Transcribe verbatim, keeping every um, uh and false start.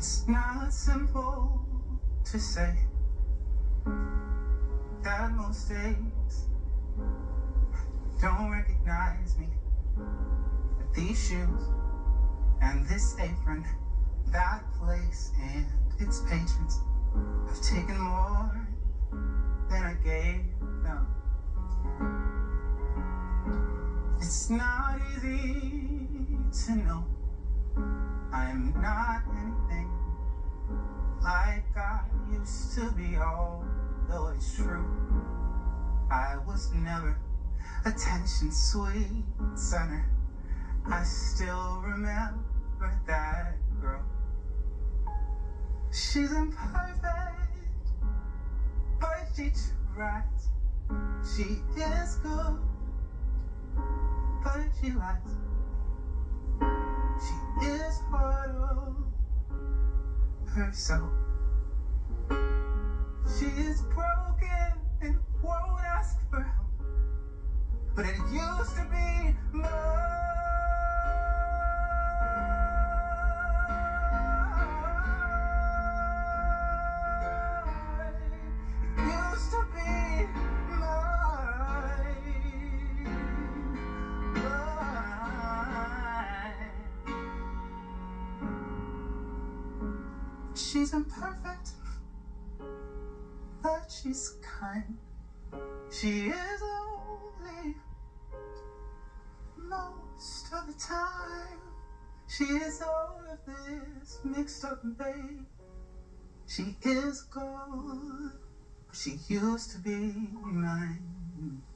It's not simple to say that most days don't recognize me. But these shoes and this apron, that place and its patrons have taken more than I gave them. It's not easy to know I am not anything like I used to be, although it's true I was never attention's sweet center. I still remember that girl. She's imperfect, but she tries. She is good, but she lies. She is hard on herself. She is broken and won't ask for help. But it used to be mine. It used to be mine. Mine. She's imperfect, but she's kind. She is lonely most of the time. She is all of this mixed up, babe. She is gold, but she used to be mine.